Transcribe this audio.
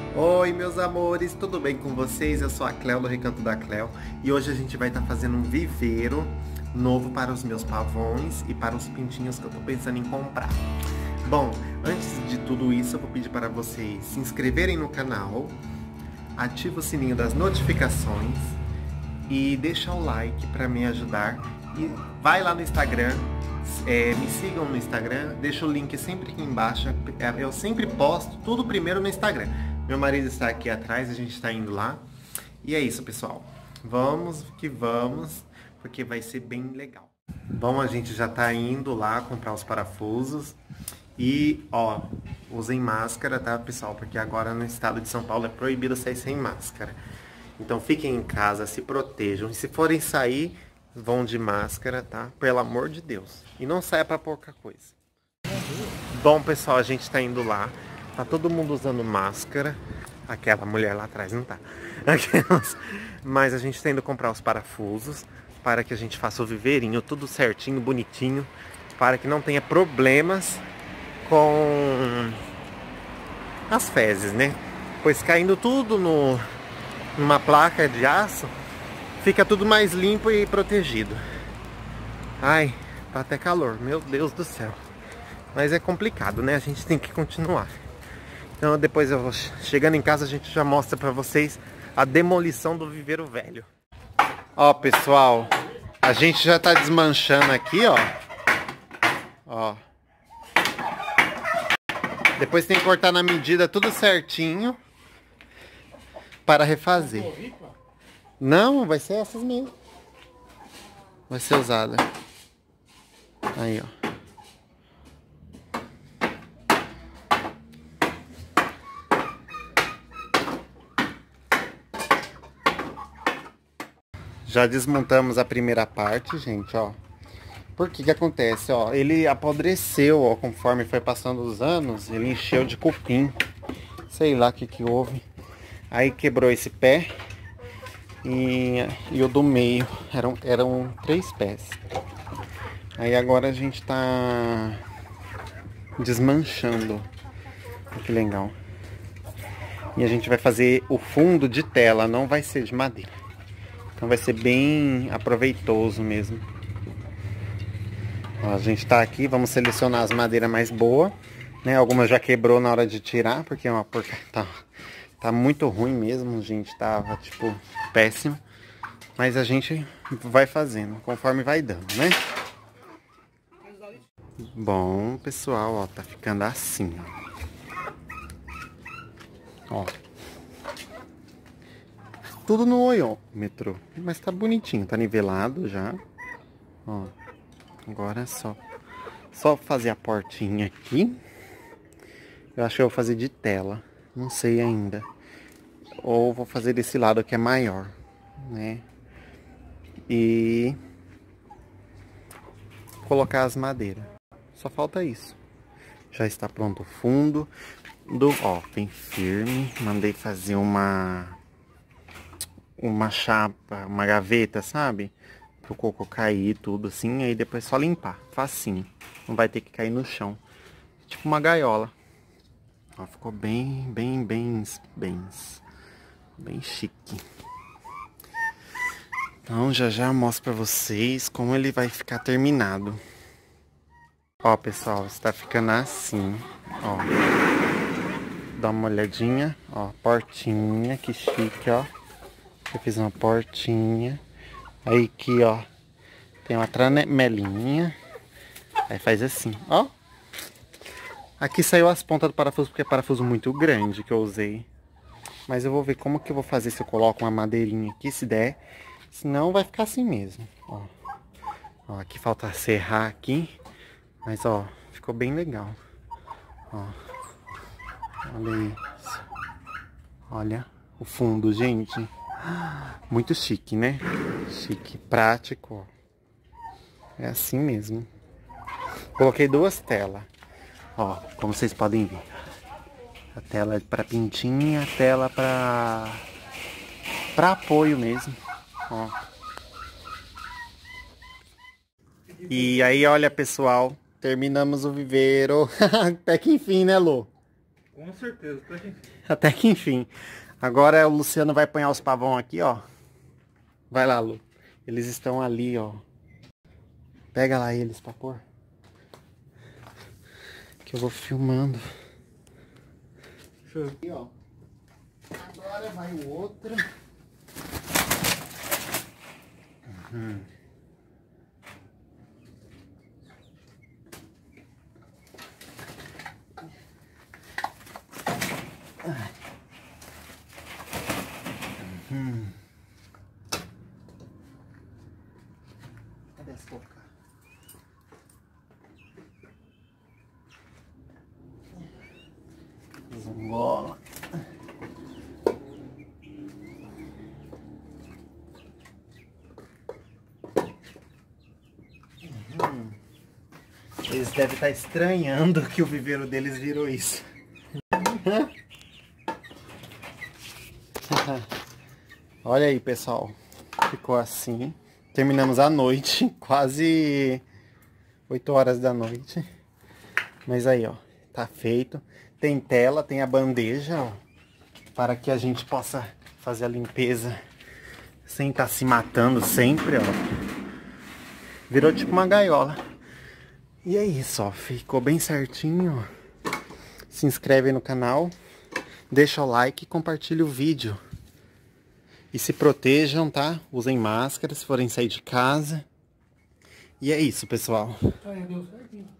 Oi, meus amores, tudo bem com vocês? Eu sou a Cléo do Recanto da Cléo e hoje a gente vai estar fazendo um viveiro novo para os meus pavões e para os pintinhos que eu tô pensando em comprar. Bom, antes de tudo isso, eu vou pedir para vocês se inscreverem no canal, ativa o sininho das notificações e deixa o like para me ajudar. E vai lá no Instagram, me sigam no Instagram, deixa o link sempre aqui embaixo. Eu sempre posto tudo primeiro no Instagram. Meu marido está aqui atrás, a gente está indo lá. E é isso, pessoal. Vamos que vamos, porque vai ser bem legal. Bom, a gente já está indo lá comprar os parafusos. E, ó, usem máscara, tá, pessoal? Porque agora no estado de São Paulo é proibido sair sem máscara. Então fiquem em casa, se protejam. E se forem sair, vão de máscara, tá? Pelo amor de Deus. E não saia pra pouca coisa. Bom, pessoal, a gente tá indo lá. Tá todo mundo usando máscara. Aquela mulher lá atrás não tá. Mas a gente tá indo comprar os parafusos para que a gente faça o viveirinho tudo certinho, bonitinho, para que não tenha problemas com as fezes, né? Pois caindo tudo numa placa de aço, fica tudo mais limpo e protegido. Ai, tá até calor, meu Deus do céu. Mas é complicado, né? A gente tem que continuar. Então depois eu vou chegando em casa, a gente já mostra pra vocês a demolição do viveiro velho. Ó, pessoal, a gente já tá desmanchando aqui, ó. Ó. Depois tem que cortar na medida tudo certinho para refazer. Não, vai ser essas mesmo. Vai ser usada. Aí, ó. Já desmontamos a primeira parte, gente, ó. Por que acontece, ó? Ele apodreceu, ó, conforme foi passando os anos, ele encheu de cupim. Sei lá o que houve. Aí quebrou esse pé e o do meio. Eram 3 pés. Aí agora a gente tá desmanchando. Olha que legal. E a gente vai fazer o fundo de tela, não vai ser de madeira. Então vai ser bem aproveitoso mesmo. Ó, a gente tá aqui, vamos selecionar as madeiras mais boas, né? Algumas já quebrou na hora de tirar, porque é uma porcaria. Tá muito ruim mesmo, gente. Tava, tipo, péssimo. Mas a gente vai fazendo, conforme vai dando, né? Bom, pessoal, ó, tá ficando assim, ó. Ó. Tudo no olhômetro, mas tá bonitinho, tá nivelado já. Ó, agora é só fazer a portinha aqui. Eu acho que eu vou fazer de tela, não sei ainda. Ou vou fazer desse lado que é maior, né? E colocar as madeiras. Só falta isso. Já está pronto o fundo ó, bem firme. Mandei fazer uma chapa, uma gaveta, sabe? Pro coco cair tudo assim, aí depois só limpar, facinho. Não vai ter que cair no chão. Tipo uma gaiola. Ó, ficou bem chique. Então já mostro pra vocês como ele vai ficar terminado. Ó, pessoal, está ficando assim, ó. Dá uma olhadinha, ó, portinha, que chique, ó. Eu fiz uma portinha. Aí aqui, ó, tem uma tramelinha. Aí faz assim, ó. Aqui saiu as pontas do parafuso, porque é parafuso muito grande que eu usei. Mas eu vou ver como que eu vou fazer, se eu coloco uma madeirinha aqui, se der. Senão vai ficar assim mesmo, ó. Ó, aqui falta serrar aqui. Mas, ó, ficou bem legal. Ó. Olha isso. Olha o fundo, gente. Muito chique, né? Chique, prático, ó. É assim mesmo. Coloquei 2 telas. Ó, como vocês podem ver. A tela para pintinha, a tela para apoio mesmo. Ó. E aí, olha, pessoal, terminamos o viveiro. Até que enfim, né, Lô? Com certeza, até que enfim. Até que enfim. Agora o Luciano vai apanhar os pavão aqui, ó. Vai lá, Lu. Eles estão ali, ó. Pega lá eles pra pôr. Que eu vou filmando. Deixa eu ver. Aqui, ó. Agora vai o outro. Cadê essa boca? Zumbola. Eles devem estar estranhando que o viveiro deles virou isso. Olha aí, pessoal. Ficou assim. Terminamos a noite, quase 8 horas da noite. Mas aí, ó, tá feito. Tem tela, tem a bandeja, ó, para que a gente possa fazer a limpeza sem estar se matando sempre, ó. Virou tipo uma gaiola. E é isso, ó, ficou bem certinho. Se inscreve no canal, deixa o like e compartilha o vídeo. E se protejam, tá? Usem máscara se forem sair de casa. E é isso, pessoal. Aí, deu certinho.